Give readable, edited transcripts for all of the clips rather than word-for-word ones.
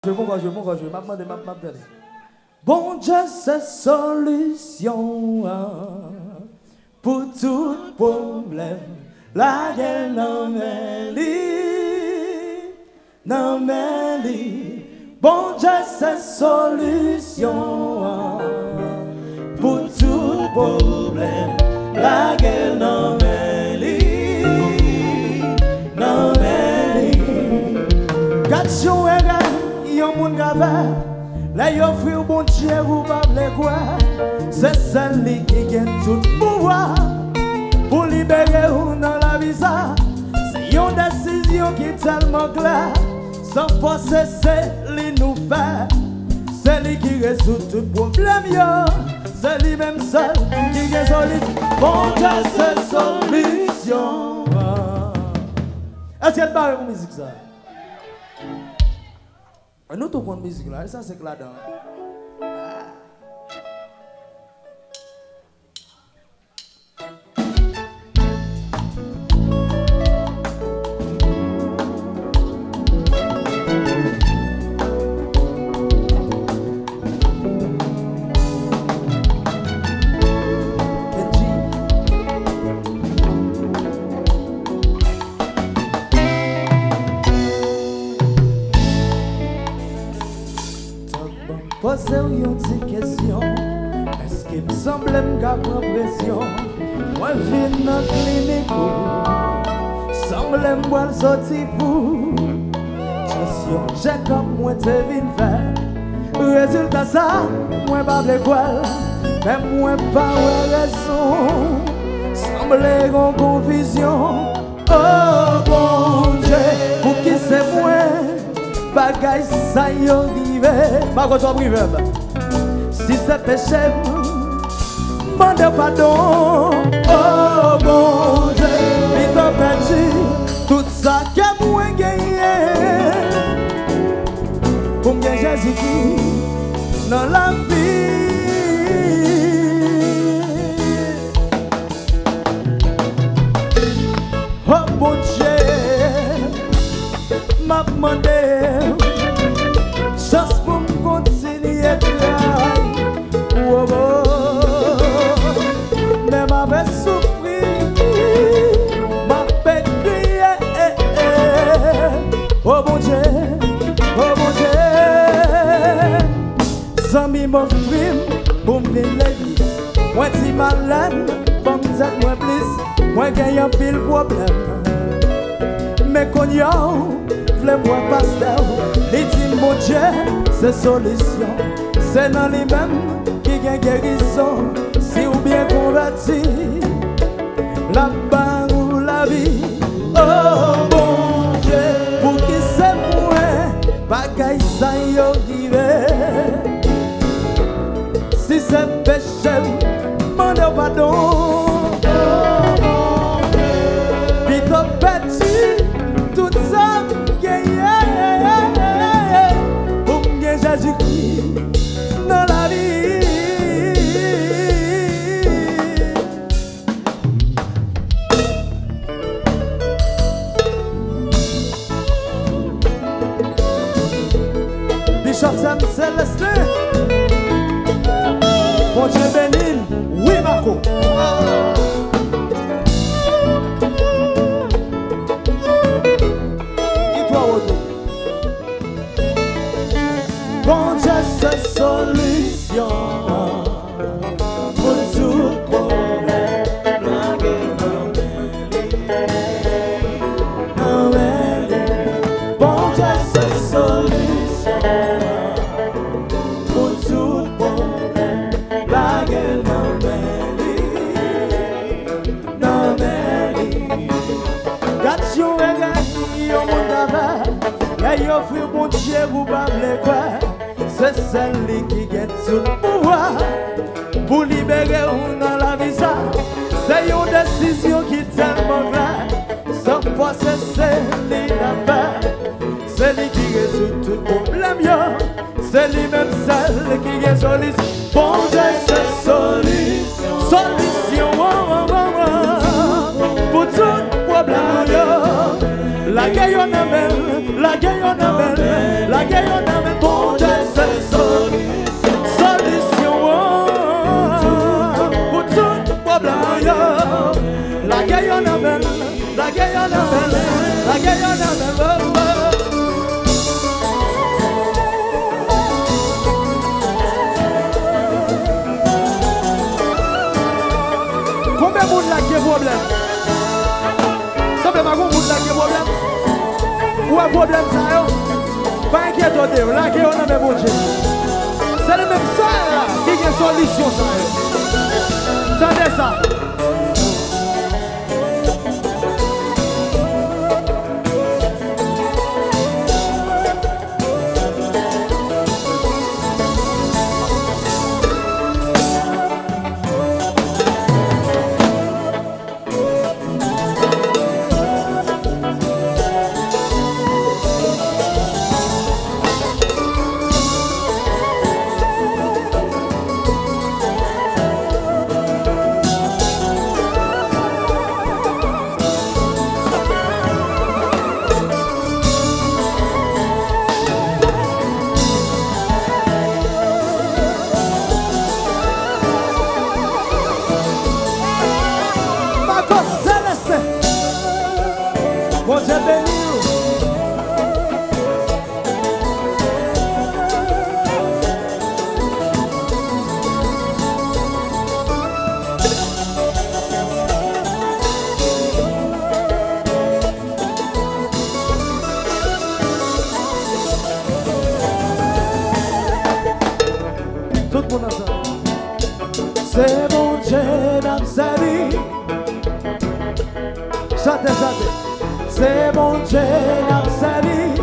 Je m'a demandé. Bon Dieu, c'est solution pour tout problème. La gueule non mêlie. Bon Dieu, c'est solution pour tout problème. La gueule non mêlie. Gatchon et gars, yon moun gave. Là yon frère bon Dieu ou pas le quoi. C'est celle qui gagne tout pouvoir pour libérer ou dans la visa. C'est une décision qui est tellement claire. Sans forcer, c'est lui nous fait. C'est lui qui résout tout problème. C'est lui même seul qui résout. Bon Dieu, c'est solution. Est-ce qu'il y a de musique ça? Nous tout prendre musique là, ça c'est là-dedans. Posez une petite question. Est-ce qu'il me semble que je prends pression? Moi je viens dans la clinique. Semble que je sortir pour gestion. J'ai comme moi te vine faire. Résultat ça, moi pas de quoi. Mais moi pas de raison. Semble qu'on confusion. Oh bon Dieu, pour qui c'est moi? Bagay ça y arrive. Pas qu'on soit privé. Si c'est péché, demande pardon. Oh bon Dieu, il t'a perdu tout ça que moi gagné. Pour me Jésus-Christ dans la vie. Oh bon Dieu, m'a demandé chance pour me continuer de travailler. Oh, oh, mais m'avait souffert, m'avait crié. Oh bon Dieu, sans mi m'offrir pour me l'église. Moi si malade, pour me dire moi plus, moi gagne un pile problème. Mais qu'on y a, v'lait moi pasteur. Il dit mon Dieu, c'est solution. C'est dans lui-même qui gagne guérison. Si ou bien converti, la barre ou la vie. Oh bon Dieu, pour qui c'est moi, bagaille ça y arrive. Si c'est péché, demande pardon. Puis t'as perdu tout ça. Jésus-Christ dans la vie. Bishop Sam Célestin, bon Dieu béni, oui Marco. Bon Dieu, c'est solution pour tout problème. Bon Dieu, c'est solution pour tout problème. La gueule non mêlie. Gatchon et gagné, on m'a et offre bon Dieu, vous parlez quoi? C'est celle qui gagne tout pouvoir pour libérer ou dans la visa. C'est une décision qui est tellement claire. Sans forcer, c'est lui d'affaire. C'est lui qui résout tout problème. C'est lui-même celle qui est solution. Bon Dieu, c'est solution. Solution pour tout problème. La gueule en amène, la gueule en amène, la gueule en amène. problème. Ça fait pas qu'on vous a problème. Ou un problème ça yo. Pas inquiétez-vous, là que on a même bon Dieu. C'est le même ça là qui a une solution ça yo. Attendez ça. Bon Dieu béni. Tout le monde ensemble. C'est bon Dieu dans sa vie. Chantez, chantez. C'est bon Dieu dans sa vie.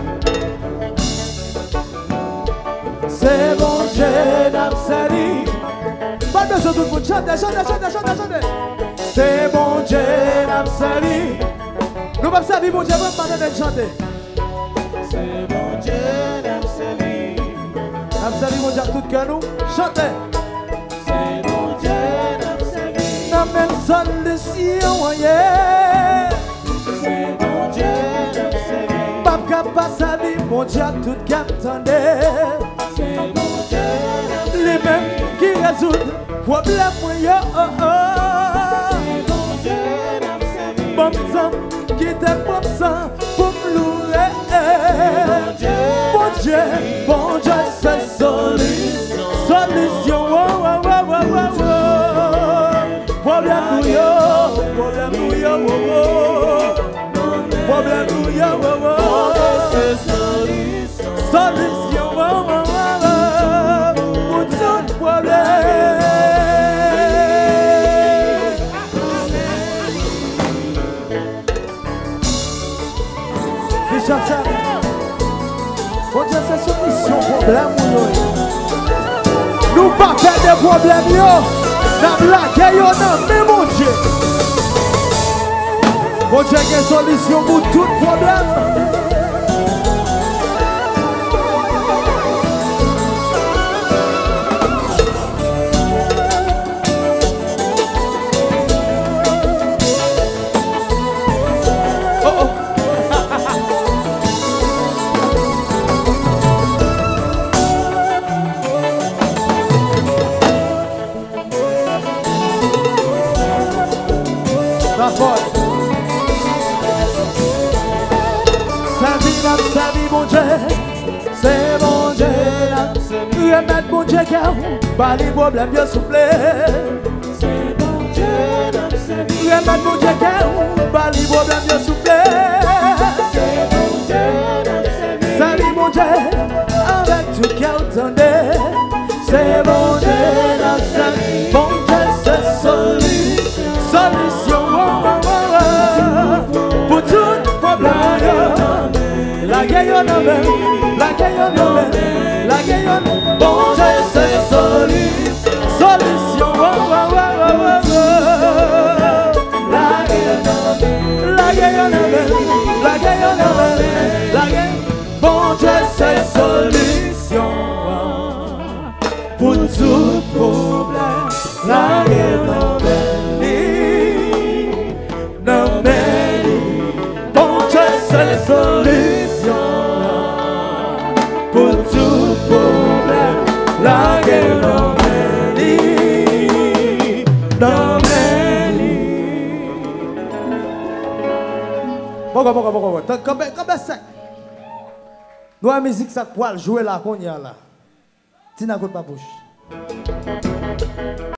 C'est bon Dieu dans sa vie. Pas besoin de tout le monde. Chantez, chantez, chantez, chantez, chantez. C'est bon Dieu dans sa vie. Nous ne pouvons pas vivre bon Dieu, nous ne pouvons pas chanter. C'est bon Dieu dans sa vie. Dans sa vie, mon Dieu, tout cœur nous. Chantez. C'est bon Dieu dans sa vie. Dans même solution, yeah. C'est bon Dieu dans sa vie. Papa pas sa vie, mon Dieu tout qu'attendait. C'est bon Dieu dans sa vie. Les mêmes qui résoudent problème yo. C'est bon Dieu dans sa vie. Bon sang qui était bon sang pour me louer. Bon Dieu, bon Dieu c'est solution. Solution, problème nous yo, problème nous yo. Problème nous yo, c'est solution. Solution, pour tout problème. Qui chante ça? Bon Dieu, c'est solution, problème nous yo. Nous pas faire des problèmes yo. Dans la guerre yo, non, mais mon Dieu. Bon Dieu, il y a une solution pour tout problème. Oh oh. D'accord. Sa vie, mon Dieu, c'est mon Dieu. Remettre mon Dieu car pas les problèmes bien soufflés. C'est mon Dieu dans sa vie. Remettre mon Dieu car pas les problèmes bien soufflés. C'est mon Dieu dans sa vie. Sa vie, mon Dieu, avec tout cœur tendait. C'est mon Dieu dans sa vie. Mon Dieu, c'est solution. Solution, pour tout problème. La gueule non même, la gueule non même, la gueule bon Dieu c'est solution, solution, la gueule non même, la gueule non même, la gueule non même, la gueule bon Dieu c'est solution pour tout problème, la gueule non même, bon Dieu c'est solution. Pour tout problème, la gueule dans mes lits. Bon, comme ça. Nous, la musique, ça quoi jouer là, qu'on y a là. Tina, pas bouche.